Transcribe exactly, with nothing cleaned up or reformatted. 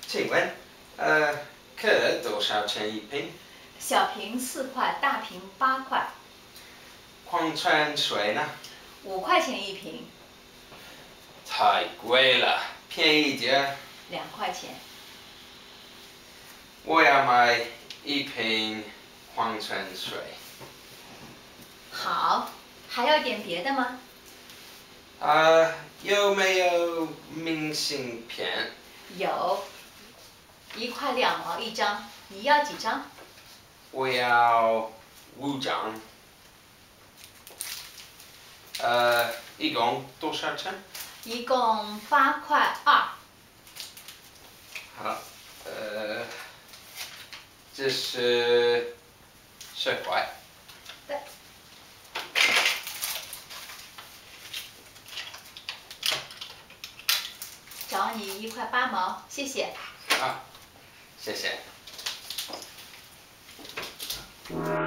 请问，呃，可多少钱一瓶？ 小瓶四块，大瓶八块。 矿泉水呢？ 五块钱一瓶。 太贵了，便宜点。 两块钱。 我要买一瓶矿泉水。 好，还要点别的吗？ 啊，有没有明信片？ 有，一块两毛一张，你要几张？ 我要五张。呃，一共多少钱？ 一共八块二。 好，呃，这是十块。 对。找你一块八毛，谢谢。 啊，谢谢。